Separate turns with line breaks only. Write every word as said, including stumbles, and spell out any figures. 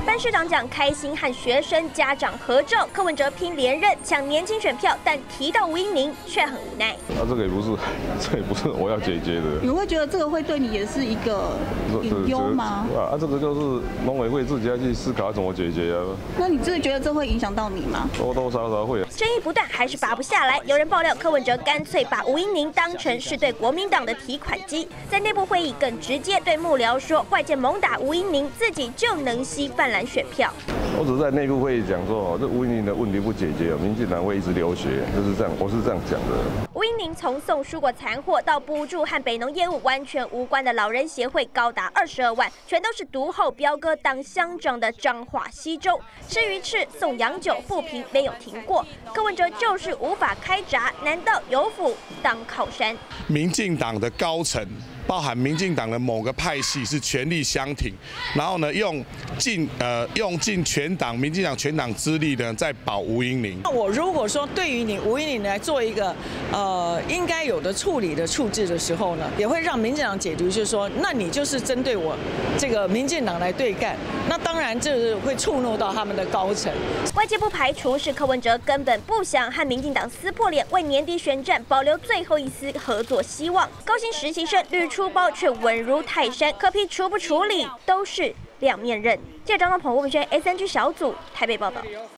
办市长奖开心和学生家长合照，柯文哲拼连任抢年轻选票，但提到吴音宁却很无奈。
啊，这个也不是，这也不是我要解决的。
你会觉得这个会对你也是一个隐忧吗？
啊，这个就是农委会自己要去思考怎么解决啊。
那你真的觉得这会影响到你吗？
多多少少会。
争议不断，还是拔不下来。有人爆料，柯文哲干脆把吴音宁当成是对国民党的提款机，在内部会议更直接对幕僚说，外界猛打吴音宁，自己就能吸泛蓝选票。
我只是在内部会议讲说，这吴音宁的问题不解决，民进党会一直流血，就是这样，我是这样讲的。
吴音宁从送蔬果残货到补助和北农业务完全无关的老人协会，高达二十二万，全都是独后彪哥当乡长的彰化西州，吃鱼翅送洋酒，不平没有停过。柯文哲就是无法开闸，难道有府当靠山？
民进党的高层，包含民进党的某个派系是全力相挺，然后呢，用尽呃用尽全党民进党全党之力呢，在保吴音宁。
那我如果说对于你吴音宁来做一个呃应该有的处理的处置的时候呢，也会让民进党解读，就是说，那你就是针对我这个民进党来对干，那当然这会触怒到他们的高层。
外界不排除是柯文哲根本不想和民进党撕破脸，为年底选战保留最后一丝合作希望。高薪实习生屡出包，却稳如泰山，柯 P 处不处理都是两面刃。记者张东鹏、吴文轩 S N G 小组台北报道。